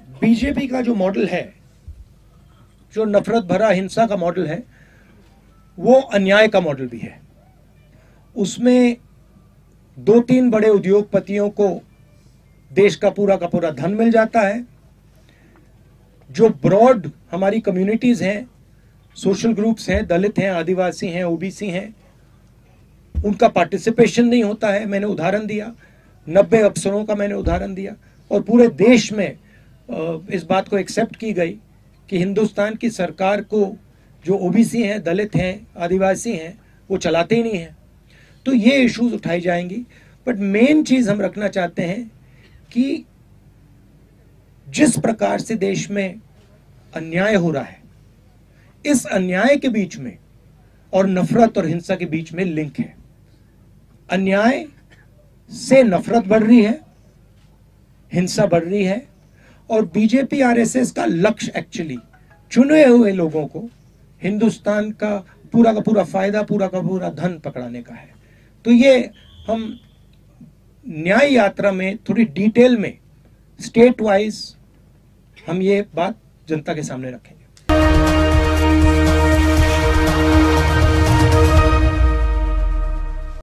BJP का जो model है, जो नफरत भरा हिंसा का मॉडल है, वो अन्याय का मॉडल भी है। उसमें 2-3 बड़े उद्योगपतियों को देश का पूरा धन मिल जाता है। जो ब्रॉड हमारी कम्युनिटीज हैं, सोशल ग्रुप्स हैं, दलित हैं, आदिवासी हैं, ओबीसी हैं, उनका पार्टिसिपेशन नहीं होता है। मैंने उदाहरण दिया, 90 अफसरों का मैंने उदाहरण दिया। और पूरे देश में इस बात को एक्सेप्ट की गई कि हिंदुस्तान की सरकार को जो ओबीसी हैं, दलित हैं, आदिवासी हैं, वो चलाते ही नहीं हैं। तो ये इश्यूज उठाई जाएंगी। बट मेन चीज हम रखना चाहते हैं कि जिस प्रकार से देश में अन्याय हो रहा है, इस अन्याय के बीच में और नफरत और हिंसा के बीच में लिंक है। अन्याय से नफरत बढ़ रही है, हिंसा बढ़ रही है, और बीजेपी आरएसएस का लक्ष्य एक्चुअली चुने हुए लोगों को हिंदुस्तान का पूरा फायदा, पूरा धन पकड़ाने का है। तो ये हम न्याय यात्रा में थोड़ी डिटेल में स्टेट वाइज हम ये बात जनता के सामने रखें।